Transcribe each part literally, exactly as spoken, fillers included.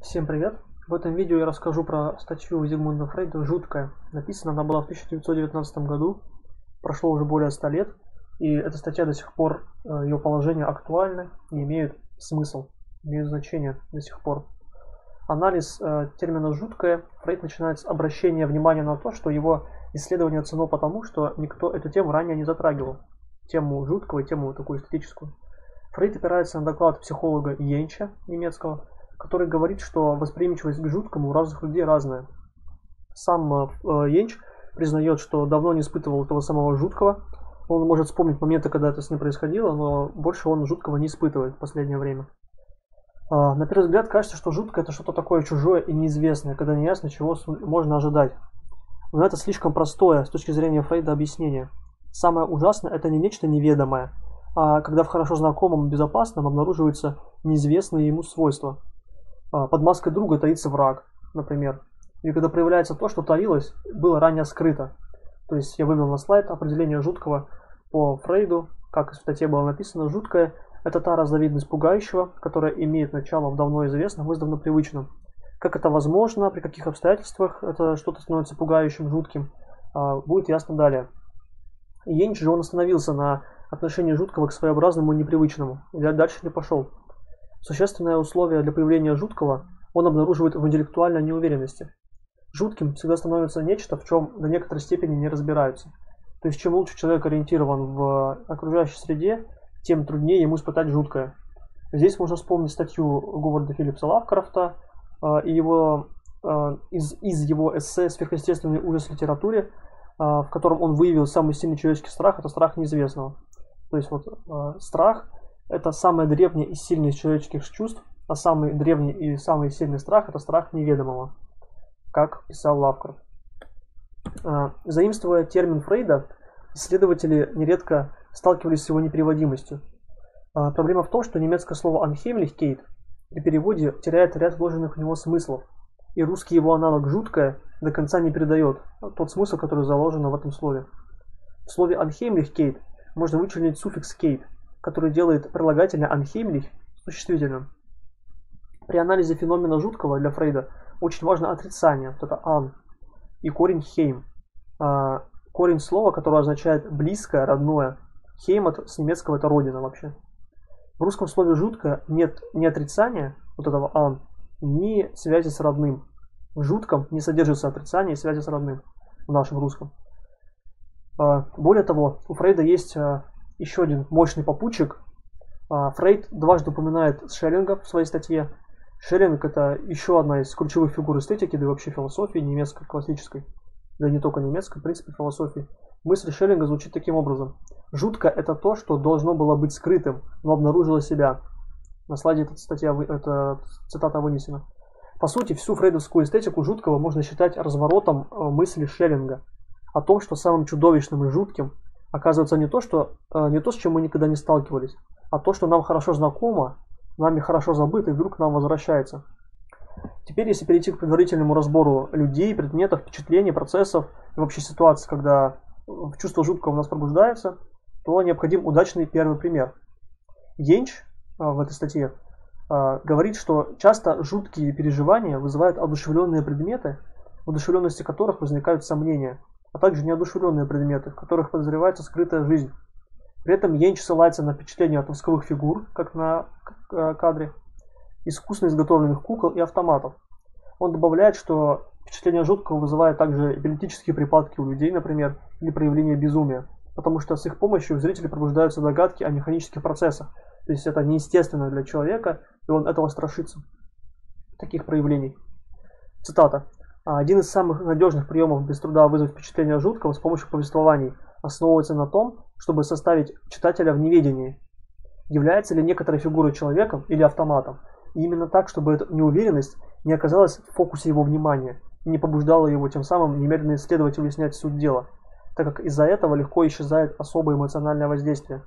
Всем привет! В этом видео я расскажу про статью Зигмунда Фрейда «Жуткая». Написана она была в тысяча девятьсот девятнадцатом году, прошло уже более ста лет, и эта статья до сих пор, ее положение актуально и имеет смысл, имеет значение до сих пор. Анализ э, термина «жуткое» Фрейд начинает с обращения внимания на то, что его исследование ценно потому, что никто эту тему ранее не затрагивал, тему жуткого и тему такую эстетическую. Фрейд опирается на доклад психолога Йенча немецкого, который говорит, что восприимчивость к жуткому у разных людей разная. Сам э, Йенч признает, что давно не испытывал этого самого жуткого. Он может вспомнить моменты, когда это с ним происходило, но больше он жуткого не испытывает в последнее время. Э, на первый взгляд кажется, что жуткое — это что-то такое чужое и неизвестное, когда неясно, чего можно ожидать. Но это слишком простое с точки зрения Фрейда объяснение. Самое ужасное — это не нечто неведомое, а когда в хорошо знакомом и безопасном обнаруживаются неизвестные ему свойства. Под маской друга таится враг, например. И когда проявляется то, что таилось, было ранее скрыто. То есть я вывел на слайд определение жуткого по Фрейду, как в статье было написано. Жуткое — это та разновидность пугающего, которая имеет начало в давно известном, издавна привычном. Как это возможно, при каких обстоятельствах это что-то становится пугающим, жутким, будет ясно далее. Йенч же он остановился на отношении жуткого к своеобразному и непривычному, и дальше не пошел. Существенное условие для появления жуткого он обнаруживает в интеллектуальной неуверенности. Жутким всегда становится нечто, в чем до некоторой степени не разбираются. То есть чем лучше человек ориентирован в окружающей среде, тем труднее ему испытать жуткое. Здесь можно вспомнить статью Говарда Филлипса Лавкрафта э, и его, э, из, из его эссе «Сверхъестественный ужас в литературе», э, в котором он выявил самый сильный человеческий страх – это страх неизвестного. То есть вот э, страх – это самое древнее и сильное из человеческих чувств, а самый древний и самый сильный страх – это страх неведомого, как писал Лавкрафт. Заимствуя термин Фрейда, исследователи нередко сталкивались с его непереводимостью. Проблема в том, что немецкое слово «unheimlichkeit» при переводе теряет ряд вложенных в него смыслов, и русский его аналог «жуткое» до конца не передает тот смысл, который заложен в этом слове. В слове «unheimlichkeit» можно вычленить суффикс «keit», который делает прилагательное «unheimlich» существительным. При анализе феномена жуткого для Фрейда очень важно отрицание, вот это «an», и корень «heim». А, корень слова, которое означает «близкое», «родное». «Heim» это, с немецкого это «родина» вообще. В русском слове «жутко» нет ни отрицания, вот этого «an», ни связи с родным. В жутком не содержится отрицания и связи с родным, в нашем русском. А, более того, у Фрейда есть еще один мощный попутчик. Фрейд дважды упоминает Шеллинга в своей статье. Шеллинг — это еще одна из ключевых фигур эстетики, да и вообще философии немецкой, классической, да и не только немецкой, в принципе, философии. Мысль Шеллинга звучит таким образом. Жутко — это то, что должно было быть скрытым, но обнаружило себя. На слайде эта статья, эта цитата вынесена. По сути, всю фрейдовскую эстетику жуткого можно считать разворотом мысли Шеллинга о том, что самым чудовищным и жутким оказывается не то, что, не то, с чем мы никогда не сталкивались, а то, что нам хорошо знакомо, нами хорошо забыто и вдруг к нам возвращается. Теперь, если перейти к предварительному разбору людей, предметов, впечатлений, процессов и вообще ситуации, когда чувство жуткого у нас пробуждается, то необходим удачный первый пример. Йенч в этой статье говорит, что часто жуткие переживания вызывают одушевленные предметы, в одушевленности которых возникают сомнения, а также неодушевленные предметы, в которых подозревается скрытая жизнь. При этом Йенч ссылается на впечатления от восковых фигур, как на кадре, искусно изготовленных кукол и автоматов. Он добавляет, что впечатление жуткого вызывает также эпилептические припадки у людей, например, или проявление безумия, потому что с их помощью у зрителей пробуждаются догадки о механических процессах, то есть это неестественно для человека, и он этого страшится, таких проявлений. Цитата. Один из самых надежных приемов без труда вызвать впечатление жуткого с помощью повествований основывается на том, чтобы составить читателя в неведении, является ли некоторой фигурой человеком или автоматом, и именно так, чтобы эта неуверенность не оказалась в фокусе его внимания и не побуждала его тем самым немедленно исследовать и выяснять суть дела, так как из-за этого легко исчезает особое эмоциональное воздействие.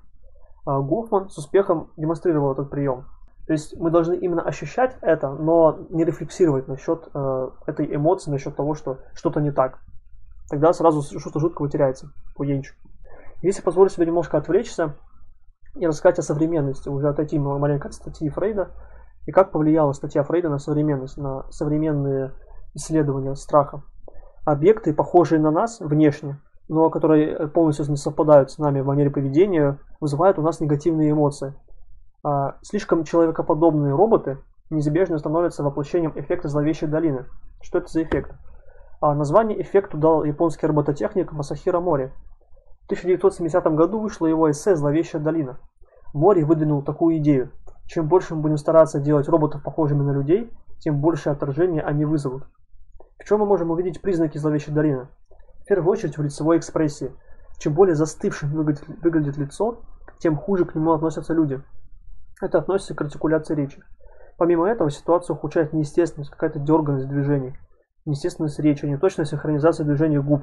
Гофман с успехом демонстрировал этот прием. То есть мы должны именно ощущать это, но не рефлексировать насчет э, этой эмоции, насчет того, что что-то не так. Тогда сразу что-то жуткого теряется по Йенчу. Если позволить себе немножко отвлечься и рассказать о современности, уже отойти маленько от статьи Фрейда, И как повлияла статья Фрейда на современность, на современные исследования страха? Объекты, похожие на нас внешне, но которые полностью не совпадают с нами в манере поведения, вызывают у нас негативные эмоции. А слишком человекоподобные роботы неизбежно становятся воплощением эффекта зловещей долины. Что это за эффект? А название эффекту дал японский робототехник Масахиро Мори. В тысяча девятьсот семидесятом году вышло его эссе «Зловещая долина». Мори выдвинул такую идею. Чем больше мы будем стараться делать роботов похожими на людей, тем больше отторжения они вызовут. В чем мы можем увидеть признаки зловещей долины? В первую очередь в лицевой экспрессии. Чем более застывшим выглядит, выглядит лицо, тем хуже к нему относятся люди. Это относится к артикуляции речи. Помимо этого, ситуацию ухудшает неестественность, какая-то дерганность движений, неестественность речи, неточная синхронизация движений губ.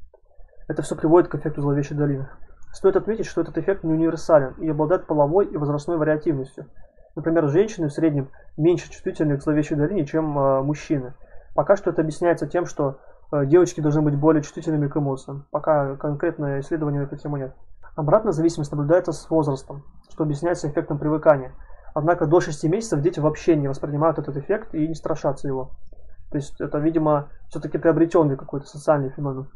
Это все приводит к эффекту зловещей долины. Стоит отметить, что этот эффект не универсален и обладает половой и возрастной вариативностью. Например, женщины в среднем меньше чувствительны к зловещей долине, чем э, мужчины. Пока что это объясняется тем, что э, девочки должны быть более чувствительными к эмоциям. Пока конкретное исследование на эту тему нет. Обратная зависимость наблюдается с возрастом, что объясняется эффектом привыкания. Однако до шести месяцев дети вообще не воспринимают этот эффект и не страшатся его. То есть это, видимо, все-таки приобретенный какой-то социальный феномен,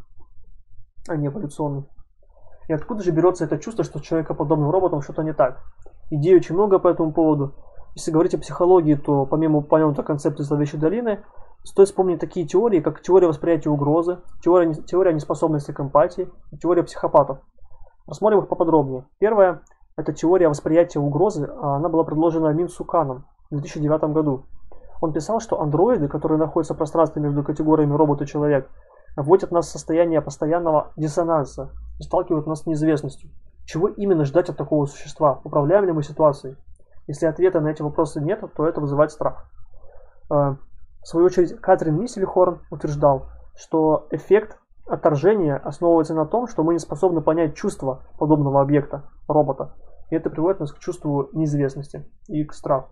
а не эволюционный. И откуда же берется это чувство, что с человекоподобным роботом что-то не так? Идей очень много по этому поводу. Если говорить о психологии, то помимо упомянутой концепции зловещей долины, стоит вспомнить такие теории, как теория восприятия угрозы, теория, теория неспособности к эмпатии и теория психопатов. Рассмотрим их поподробнее. Первая – это теория восприятия угрозы, она была предложена Мин Су Каном в две тысячи девятом году. Он писал, что андроиды, которые находятся в пространстве между категориями робот и человек, вводят нас в состояние постоянного диссонанса и сталкивают нас с неизвестностью. Чего именно ждать от такого существа? Управляем ли мы ситуацией? Если ответа на эти вопросы нет, то это вызывает страх. В свою очередь, Катрин Мисселихорн утверждал, что эффект отторжения основывается на том, что мы не способны понять чувства подобного объекта, робота. И это приводит нас к чувству неизвестности и к страху.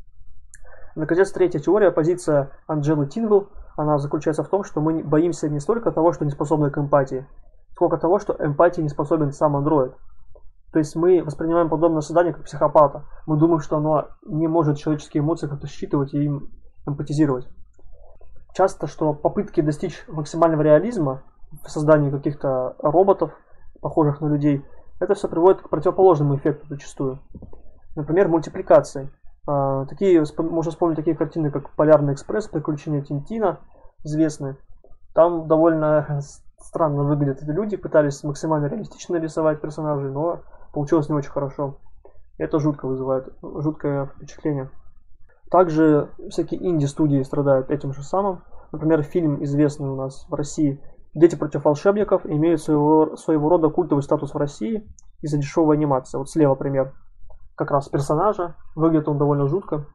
Наконец, третья теория, позиция Анджелы Тингл, она заключается в том, что мы боимся не столько того, что не способны к эмпатии, сколько того, что эмпатии не способен сам андроид. То есть мы воспринимаем подобное создание как психопата. Мы думаем, что оно не может человеческие эмоции как-то считывать и им эмпатизировать. Часто, что попытки достичь максимального реализма в создании каких-то роботов, похожих на людей, это все приводит к противоположному эффекту зачастую. Например, мультипликации. Такие, можно вспомнить такие картины, как «Полярный экспресс», «Приключения Тинтина», известные. Там довольно странно выглядят эти люди, пытались максимально реалистично рисовать персонажей, но получилось не очень хорошо. Это жутко вызывает, жуткое впечатление. Также всякие инди-студии страдают этим же самым. Например, фильм, известный у нас в России «Дети против волшебников», имеют своего, своего рода культовый статус в России из-за дешевой анимации. Вот слева пример как раз персонажа, выглядит он довольно жутко,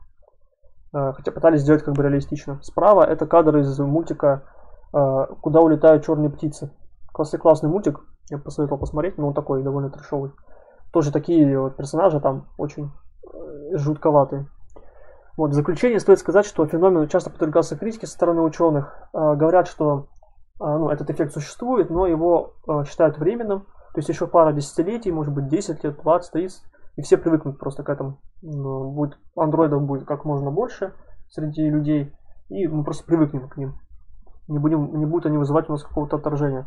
хотя пытались сделать как бы реалистично. Справа это кадр из мультика «Куда улетают черные птицы». Классный, классный мультик, я бы посоветовал посмотреть, но он такой довольно трешовый. Тоже такие вот персонажи там очень жутковатые. Вот, в заключение стоит сказать, что феномен часто подвергался критике со стороны ученых. Говорят, что ну, этот эффект существует, но его считают временным. То есть еще пара десятилетий, может быть десять лет, двадцать, тридцать, и все привыкнут просто к этому. Будет, андроидов будет как можно больше среди людей, и мы просто привыкнем к ним. Не, будем, не будут они вызывать у нас какого-то отторжения.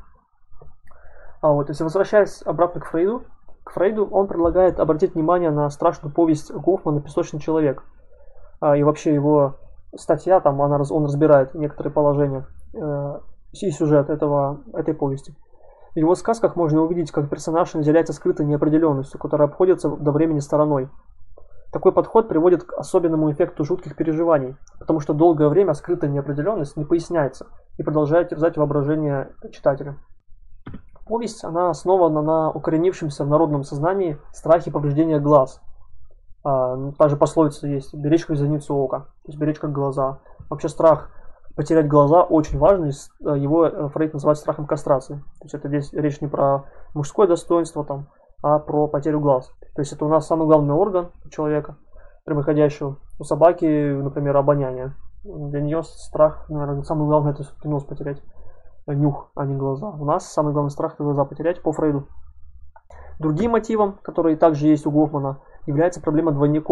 А вот, если возвращаясь обратно к Фрейду, к Фрейду, он предлагает обратить внимание на страшную повесть Гофмана «Песочный человек». А, и вообще его статья, там она, он разбирает некоторые положения э, и сюжет этого, этой повести. В его сказках можно увидеть, как персонаж наделяется скрытой неопределенностью, которая обходится до времени стороной. Такой подход приводит к особенному эффекту жутких переживаний, потому что долгое время скрытая неопределенность не поясняется и продолжает терзать воображение читателя. Повесть, она основана на укоренившемся в народном сознании страхе повреждения глаз. А, та же пословица есть: беречь как зеницу ока, то есть беречь как глаза. Вообще страх потерять глаза очень важный, его Фрейд называет страхом кастрации. То есть это здесь речь не про мужское достоинство, там, а про потерю глаз. То есть это у нас самый главный орган у человека, прямоходящего. У собаки, например, обоняние. Для нее страх, наверное, самый главный — это все-таки нос потерять. Нюх, а не глаза. У нас самый главный страх — это глаза потерять по Фрейду. Другим мотивом, который также есть у Гофмана, является проблема двойников.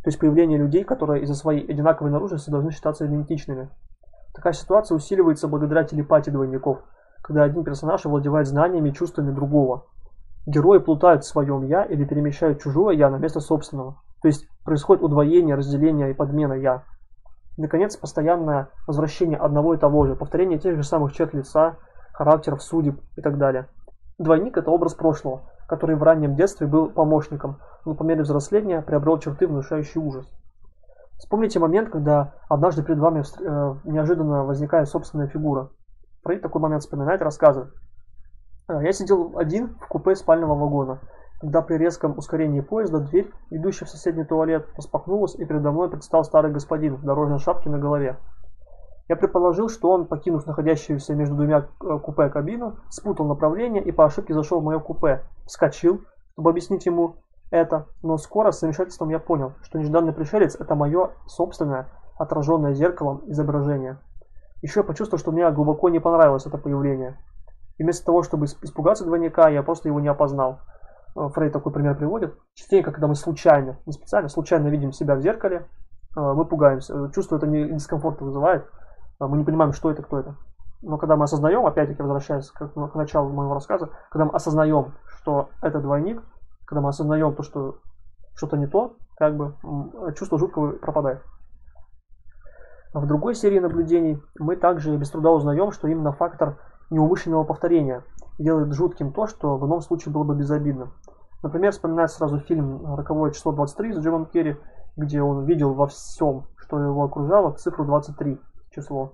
то есть появление людей, которые из-за своей одинаковой наружности должны считаться идентичными. Такая ситуация усиливается благодаря телепатии двойников, когда один персонаж овладевает знаниями и чувствами другого. Герои плутают в своем «я» или перемещают чужое «я» на место собственного, то есть происходит удвоение, разделение и подмена «я». И, наконец, постоянное возвращение одного и того же, повторение тех же самых черт лица, характеров, судеб и так далее. Двойник – это образ прошлого, который в раннем детстве был помощником, но по мере взросления приобрел черты, внушающие ужас. Вспомните момент, когда однажды перед вами э, неожиданно возникает собственная фигура. Фрейд такой момент вспоминает и рассказывает. Я сидел один в купе спального вагона, когда при резком ускорении поезда дверь, ведущая в соседний туалет, распахнулась, и передо мной предстал старый господин в дорожной шапке на голове. Я предположил, что он, покинув находящуюся между двумя купе кабину, спутал направление и по ошибке зашел в мое купе, вскочил, чтобы объяснить ему это, но скоро с замешательством я понял, что нежданный пришелец – это мое собственное, отраженное зеркалом изображение. Еще я почувствовал, что мне глубоко не понравилось это появление. И вместо того, чтобы испугаться двойника, я просто его не опознал. Фрейд такой пример приводит. Частенько, когда мы случайно, не специально, случайно видим себя в зеркале, мы пугаемся. Чувство это не дискомфорт вызывает. Мы не понимаем, что это, кто это. Но когда мы осознаем, опять-таки возвращаясь к, к началу моего рассказа, когда мы осознаем, что это двойник, когда мы осознаем то, что что-то не то, как бы чувство жуткого пропадает. В другой серии наблюдений мы также без труда узнаем, что именно фактор неумышленного повторения делает жутким то, что в ином случае было бы безобидным. Например, вспоминается сразу фильм «Роковое число двадцать три» с Джимом Керри, где он видел во всем, что его окружало, цифру двадцать три число.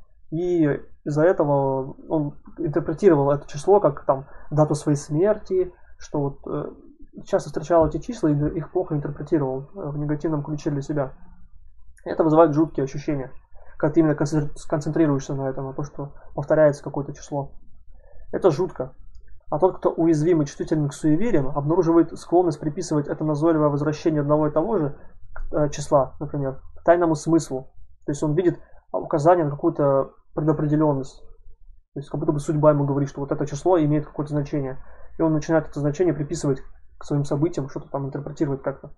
И из-за этого он интерпретировал это число как там дату своей смерти, что вот э, часто встречал эти числа и их плохо интерпретировал в негативном ключе для себя. Это вызывает жуткие ощущения, когда ты именно концентрируешься на этом, на то, что повторяется какое-то число. Это жутко. А тот, кто уязвим и чувствителен к суевериям, обнаруживает склонность приписывать это назойливое возвращение одного и того же э, числа, например, к тайному смыслу. То есть он видит указание на какую-то предопределенность. То есть как будто бы судьба ему говорит, что вот это число имеет какое-то значение. И он начинает это значение приписывать к своим событиям, что-то там интерпретировать как-то.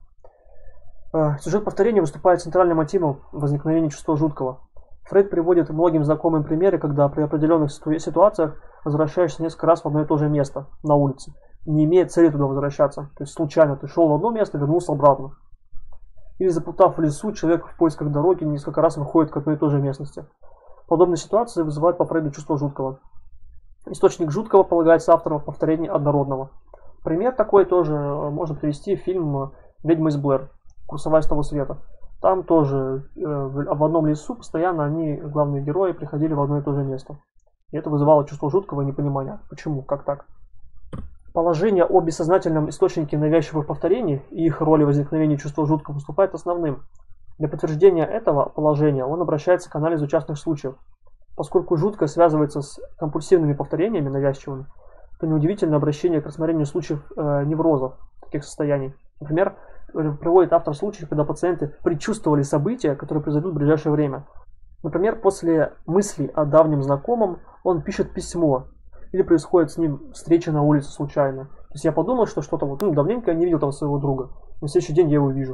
Э, сюжет повторения выступает центральным мотивом возникновения чувства жуткого. Фрейд приводит многим знакомые примеры, когда при определенных ситуациях возвращаешься несколько раз в одно и то же место на улице, не имея цели туда возвращаться. То есть случайно ты шел в одно место, вернулся обратно. Или заплутав в лесу, человек в поисках дороги несколько раз выходит к одной и той же местности. Подобные ситуации вызывают по Фрейду чувство жуткого. Источник жуткого полагается автором в повторении однородного. Пример такой тоже можно привести в фильм «Ведьма из Блэр. Курсовая с того света». Там тоже э, в одном лесу постоянно они, главные герои, приходили в одно и то же место. И это вызывало чувство жуткого непонимания. Почему? Как так? Положение о бессознательном источнике навязчивых повторений и их роли возникновения чувства жуткого выступает основным. Для подтверждения этого положения он обращается к анализу частных случаев. Поскольку жуткое связывается с компульсивными повторениями навязчивыми, то неудивительно обращение к рассмотрению случаев э, неврозов таких состояний. Например, приводит автор случаев, когда пациенты предчувствовали события, которые произойдут в ближайшее время. Например, после мысли о давнем знакомом он пишет письмо, или происходит с ним встреча на улице случайно. То есть я подумал, что что-то вот, ну, давненько я не видел там своего друга, на следующий день я его вижу.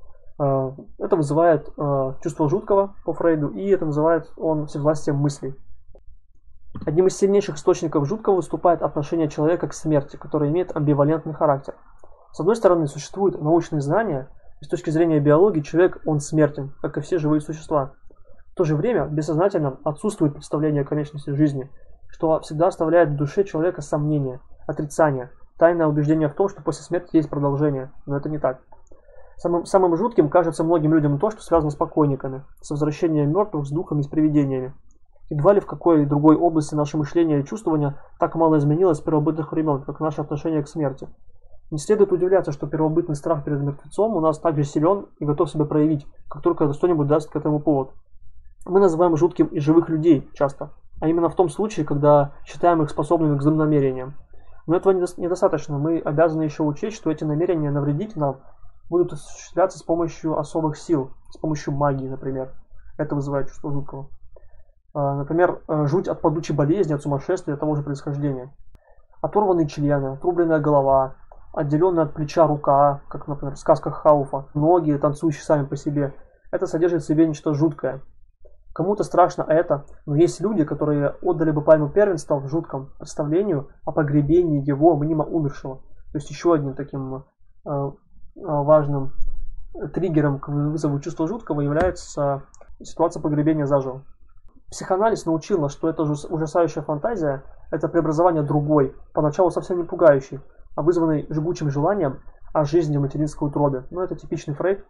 Это вызывает чувство жуткого по Фрейду, и это называет он всевластием мыслей. Одним из сильнейших источников жуткого выступает отношение человека к смерти, которое имеет амбивалентный характер. С одной стороны, существуют научные знания, и с точки зрения биологии человек, он смертен, как и все живые существа. В то же время в бессознательном отсутствует представление о конечности жизни, что всегда оставляет в душе человека сомнения, отрицание, тайное убеждение в том, что после смерти есть продолжение, но это не так. Самым, самым жутким кажется многим людям то, что связано с покойниками, с возвращением мертвых, с духами, с привидениями. Едва ли в какой другой области наше мышление и чувствование так мало изменилось с первобытных времен, как наше отношение к смерти. Не следует удивляться, что первобытный страх перед мертвецом у нас также силен и готов себя проявить, как только что-нибудь даст к этому повод. Мы называем жутким и живых людей часто, а именно в том случае, когда считаем их способными к злым намерениям. Но этого недостаточно, мы обязаны еще учесть, что эти намерения навредить нам будут осуществляться с помощью особых сил, с помощью магии, например. Это вызывает чувство жуткого. Например, жуть от падучей болезни, от сумасшествия, того же происхождения. Оторванные члены, отрубленная голова, отделенная от плеча рука, как, например, в сказках Хауфа, ноги, танцующие сами по себе. Это содержит в себе нечто жуткое. Кому-то страшно это, но есть люди, которые отдали бы пальму первенства в жутком представлению о погребении его мнимо умершего. То есть еще одним таким э, важным триггером к вызову чувства жуткого является ситуация погребения заживо. Психоанализ научил нас, что эта ужасающая фантазия – это преобразование другой, поначалу совсем не пугающей, а вызванной жгучим желанием о жизни в материнской утробе. Ну, это типичный Фрейд.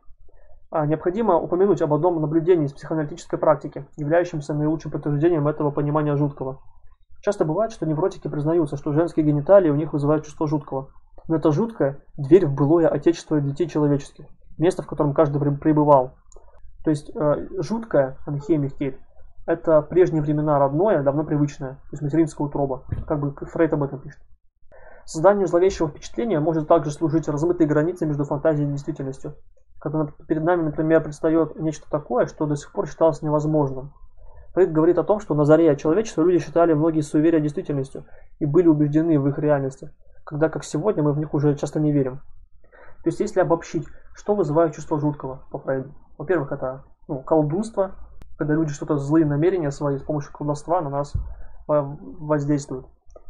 А необходимо упомянуть об одном наблюдении из психоаналитической практики, являющемся наилучшим подтверждением этого понимания жуткого. Часто бывает, что невротики признаются, что женские гениталии у них вызывают чувство жуткого. Но это жуткое – дверь в былое отечество детей человеческих, место, в котором каждый пребывал. То есть э, жуткое, анхеймлихкейт, это прежние времена родное, давно привычное, то есть материнская утроба, как бы Фрейд об этом пишет. Созданию зловещего впечатления может также служить размытые границы между фантазией и действительностью. Когда перед нами, например, предстает нечто такое, что до сих пор считалось невозможным. Фрейд говорит о том, что на заре человечества люди считали многие суеверия действительностью и были убеждены в их реальности, когда, как сегодня, мы в них уже часто не верим. То есть, если обобщить, что вызывает чувство жуткого по Фрейду? Во-первых, это ну, колдунство, когда люди что-то злые намерения свои с помощью колдовства на нас воздействуют.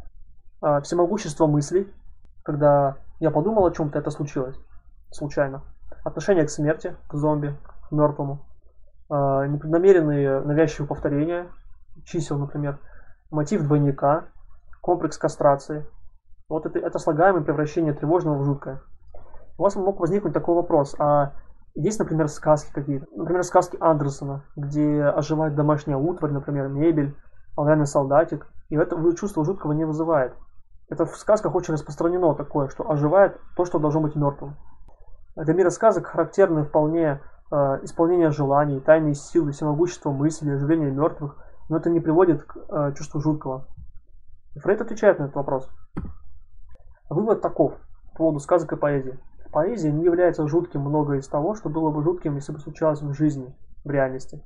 Всемогущество мыслей, когда я подумал о чем-то, это случилось случайно. Отношение к смерти, к зомби, к мертвому. Непреднамеренные навязчивые повторения, чисел, например. Мотив двойника, комплекс кастрации. Вот это, это слагаемое превращение тревожного в жуткое. У вас мог возникнуть такой вопрос, а есть, например, сказки какие-то, например, сказки Андерсона, где оживает домашняя утварь, например, мебель, оловянный солдатик, и это чувство жуткого не вызывает. Это в сказках очень распространено такое, что оживает то, что должно быть мертвым. Для мира сказок характерны вполне э, исполнение желаний, тайные силы, всемогущество мысли, оживление мертвых, но это не приводит к э, чувству жуткого. И Фрейд отвечает на этот вопрос. Вывод таков по поводу сказок и поэзии. Поэзия не является жутким многое из того, что было бы жутким, если бы случалось в жизни, в реальности.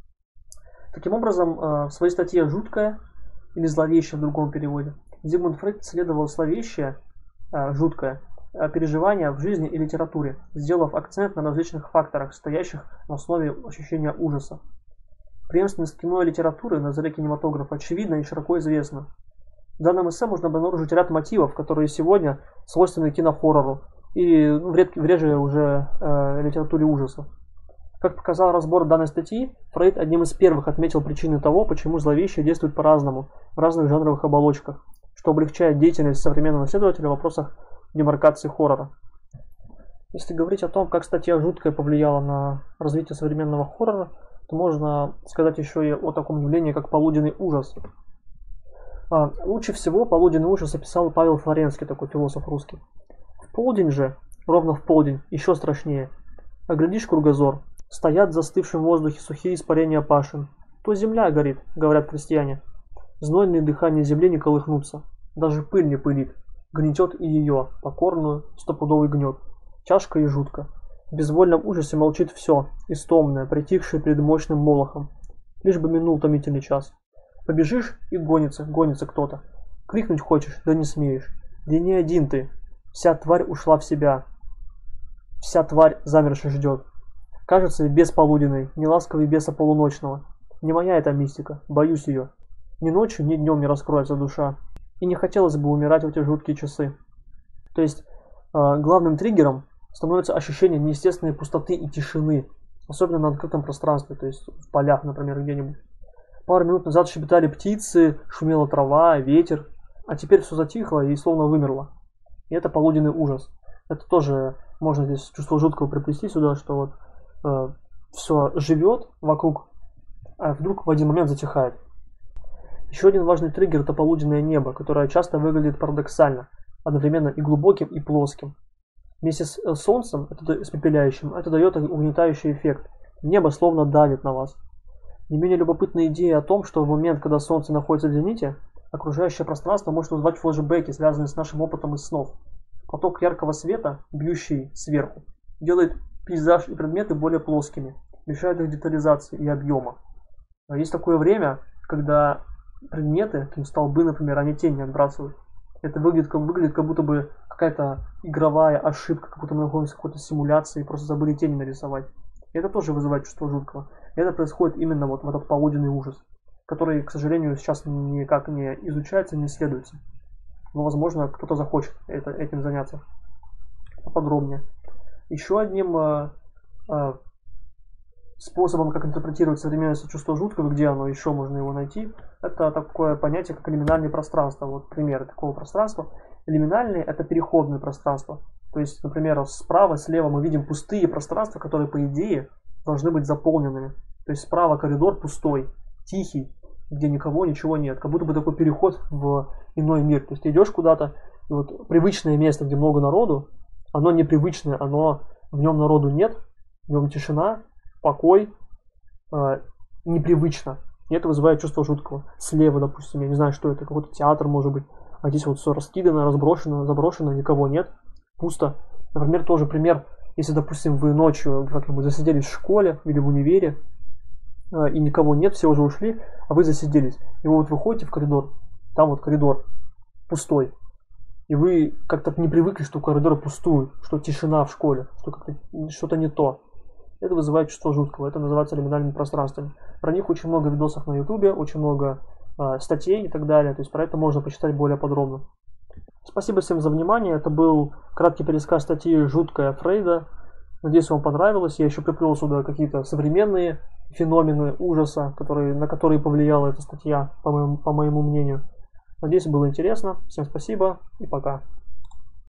Таким образом, в своей статье «Жуткое» или «Зловещее» в другом переводе Зигмунд Фрейд исследовал словещее, жуткое, переживания в жизни и литературе, сделав акцент на различных факторах, стоящих на основе ощущения ужаса. Преемственность кино и литературы на заре кинематографа очевидна и широко известна. В данном эссе можно обнаружить ряд мотивов, которые сегодня свойственны кинохоррору и ну, в, редкой, в реже уже э, литературе ужаса. Как показал разбор данной статьи, Фрейд одним из первых отметил причины того, почему зловещее действует по-разному в разных жанровых оболочках, что облегчает деятельность современного исследователя в вопросах демаркации хоррора. Если говорить о том, как статья «Жуткая» повлияла на развитие современного хоррора, то можно сказать еще и о таком явлении, как полуденный ужас. А, лучше всего полуденный ужас описал Павел Флоренский, такой философ русский. В полдень же, ровно в полдень, еще страшнее. Оглядишь кругозор, стоят в застывшем воздухе сухие испарения пашин. То земля горит, говорят крестьяне. Знойные дыхания земли не колыхнутся, даже пыль не пылит. Гнетет и ее, покорную, стопудовый гнет. Тяжко и жутко. В безвольном ужасе молчит все, истомное, притихшее перед мощным молохом. Лишь бы минул томительный час. Побежишь и гонится, гонится кто-то. Крикнуть хочешь, да не смеешь. Да не один ты. Вся тварь ушла в себя. Вся тварь замерше ждет. Кажется, бес полуденный, не ласковый беса полуночного. Не моя эта мистика, боюсь ее. Ни ночью, ни днем не раскроется душа. И не хотелось бы умирать в эти жуткие часы. То есть, э, главным триггером становится ощущение неестественной пустоты и тишины. Особенно на открытом пространстве, то есть в полях, например, где-нибудь. Пару минут назад щебетали птицы, шумела трава, ветер. А теперь все затихло и словно вымерло. И это полуденный ужас. Это тоже можно здесь чувство жуткого приплести сюда, что вот э, все живет вокруг, а вдруг в один момент затихает. Еще один важный триггер – это полуденное небо, которое часто выглядит парадоксально, одновременно и глубоким, и плоским. Вместе с солнцем, это испепеляющим, это дает угнетающий эффект. Небо словно давит на вас. Не менее любопытная идея о том, что в момент, когда солнце находится в зените, окружающее пространство может вызвать флешбеки, связанные с нашим опытом из снов. Поток яркого света, бьющий сверху, делает пейзаж и предметы более плоскими, лишает их детализации и объема. Есть такое время, когда предметы, столбы, например, они тень не отбрасывают. Это выглядит как, выглядит как будто бы какая-то игровая ошибка, как будто мы находимся в какой-то симуляции и просто забыли тени нарисовать. И это тоже вызывает чувство жуткого. И это происходит именно вот в этот полуденный ужас, который, к сожалению, сейчас никак не изучается, не исследуется. Но, возможно, кто-то захочет это, этим заняться поподробнее. Еще одним э, э, способом, как интерпретировать современное чувство жуткого, где оно еще можно его найти, это такое понятие, как лиминальное пространство. Вот примеры такого пространства. Лиминальные — это переходное пространство. То есть, например, справа, слева мы видим пустые пространства, которые, по идее, должны быть заполненными. То есть справа коридор пустой, тихий, где никого, ничего нет. Как будто бы такой переход в иной мир. То есть ты идешь куда-то, и вот привычное место, где много народу, оно непривычное, оно, в нем народу нет, в нем тишина, покой, э, непривычно. И это вызывает чувство жуткого. Слева, допустим, я не знаю, что это, какой-то театр, может быть. А здесь вот все раскидано, разброшено, заброшено, никого нет, пусто. Например, тоже пример, если, допустим, вы ночью как-нибудь засиделись в школе или в универе, э, и никого нет, все уже ушли, а вы засиделись. И вы вот выходите в коридор, там вот коридор пустой. И вы как-то не привыкли, что коридоры пустуют, что тишина в школе, что как-то что-то не то. Это вызывает чувство жуткого. Это называется лиминальными пространствами. Про них очень много видосов на ютубе, очень много э, статей и так далее. То есть про это можно почитать более подробно. Спасибо всем за внимание. Это был краткий пересказ статьи «Жуткая Фрейда». Надеюсь, вам понравилось. Я еще приплел сюда какие-то современные феномены ужаса, которые, на которые повлияла эта статья, по моему, по моему мнению. Надеюсь, было интересно. Всем спасибо и пока.